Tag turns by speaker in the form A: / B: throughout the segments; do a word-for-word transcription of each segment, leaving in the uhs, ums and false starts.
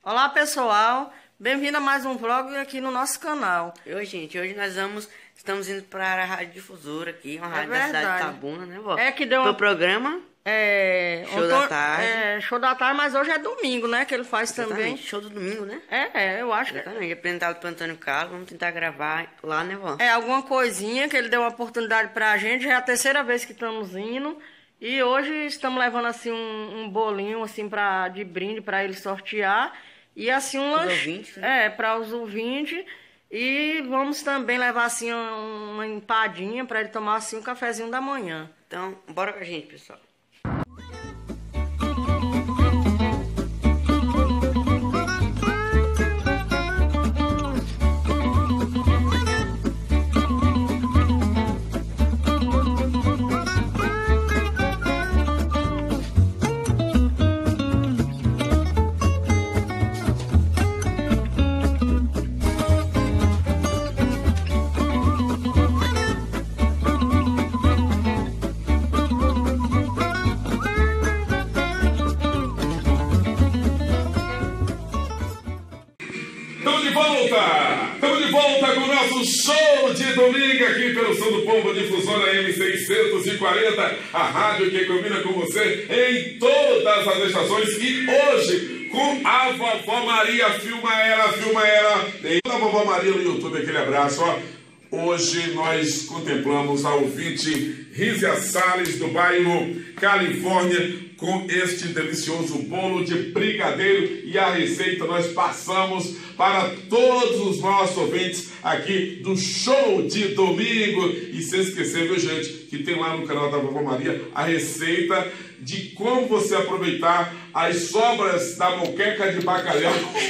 A: Olá pessoal, bem-vindo a mais um vlog aqui no nosso canal.
B: Oi gente, hoje nós vamos, estamos indo para a Rádio Difusora aqui, uma rádio
A: é
B: da cidade de Itabuna, né, vó?
A: É que deu
B: Pro
A: uma...
B: programa
A: É...
B: Show da Tarde.
A: É, show da tarde, mas hoje é domingo, né, que ele faz
B: Exatamente,
A: também.
B: show do domingo, né?
A: É, é, eu acho que...
B: Exatamente, apresentado pelo Antônio Carlos, vamos tentar gravar lá, né, vó?
A: É, alguma coisinha que ele deu uma oportunidade pra gente, já é a terceira vez que estamos indo. E hoje estamos levando, assim, um, um bolinho, assim, pra, de brinde pra ele sortear. E, assim, um lanche...
B: né?
A: É, para os ouvintes. E vamos também levar, assim, uma empadinha pra ele tomar, assim, um cafezinho da manhã.
B: Então, bora com a gente, pessoal.
C: Estamos de volta com o nosso show de domingo aqui pelo Som do Povo Difusora M seiscentos e quarenta, a rádio que combina com você em todas as estações. E hoje com a Vovó Maria, filma ela, filma ela. Tem a Vovó Maria no YouTube, aquele abraço, ó. Hoje nós contemplamos a ouvinte Rízia Salles do bairro Califórnia com este delicioso bolo de brigadeiro, e a receita nós passamos para todos os nossos ouvintes aqui do show de domingo. E sem esquecer, viu gente, que tem lá no canal da Vovó Maria a receita de como você aproveitar as sobras da moqueca de bacalhau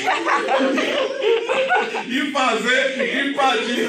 C: e fazer empadinha.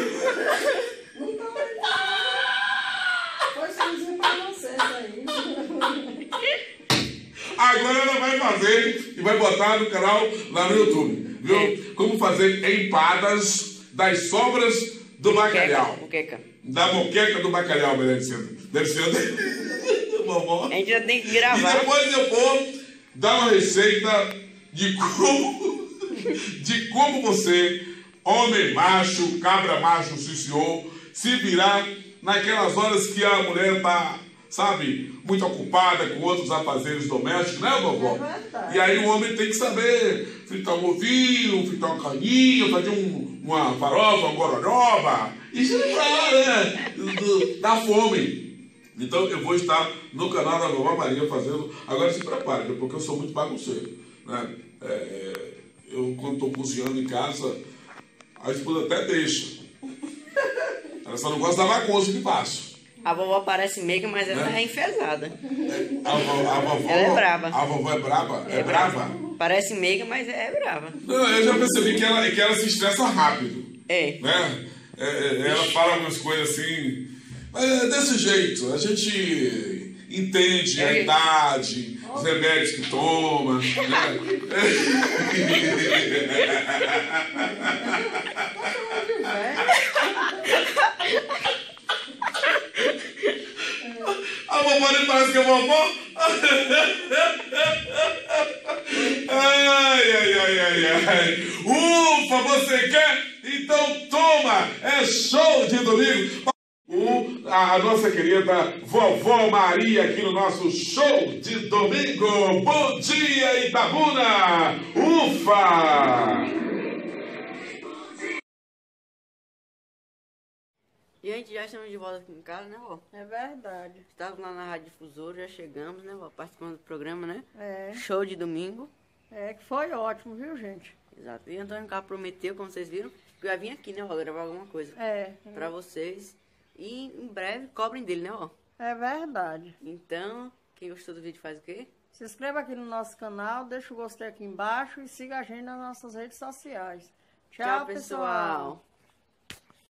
C: Agora ela vai fazer e vai botar no canal lá no YouTube, viu? É. Como fazer empadas das sobras do moqueca, bacalhau.
B: Moqueca.
C: Da moqueca do bacalhau, melhor dizendo. Deve ser.
B: A gente já tem que gravar.
C: E depois eu vou dar uma receita de como, de como você, homem macho, cabra macho, sim senhor, se virar naquelas horas que a mulher tá, sabe, muito ocupada com outros afazeres domésticos, né, vovó? É, e aí o homem tem que saber fritar um ovinho, fritar uma caninha, fazer um, uma farofa, uma gororoba, e se livrar, né, do, da fome. Então eu vou estar no canal da Vovó Maria fazendo. Agora se prepare, porque eu sou muito bagunceiro, né? É, eu, quando estou cozinhando em casa, a esposa até deixa. Ela só não gosta da bagunça que faço.
B: A vovó parece meiga, mas ela
C: né?
B: é enfesada.
C: A, a, a vovó,
B: ela é brava.
C: A vovó é brava? É,
B: é
C: brava?
B: brava? Parece meiga, mas é brava.
C: Não, eu já percebi que ela, que ela se estressa rápido.
B: É.
C: Né? É, ela fala algumas coisas assim. É desse jeito, a gente entende a idade, os remédios que toma, né? A vovó nem parece que é vovó. Ai, ai, ai, ai, ai. Ufa, você quer? Então toma! É show de domingo! O, a nossa querida Vovó Maria aqui no nosso show de domingo. Bom dia, Itabuna! Ufa!
B: Gente, já estamos de volta aqui em casa, né, vó?
A: É verdade.
B: Estávamos lá na Rádio Difusora, já chegamos, né, vó? Participando do programa, né?
A: É.
B: Show de domingo.
A: É, que foi ótimo, viu, gente?
B: Exato. E Antônio Carlos prometeu, como vocês viram, que eu ia vir aqui, né, vó? Gravar alguma coisa.
A: É.
B: Pra vocês. E em breve cobrem dele, né, ó?
A: É verdade.
B: Então, quem gostou do vídeo faz o quê?
A: Se inscreva aqui no nosso canal, deixa o gostei aqui embaixo e siga a gente nas nossas redes sociais. Tchau,
B: Tchau, pessoal.
A: pessoal.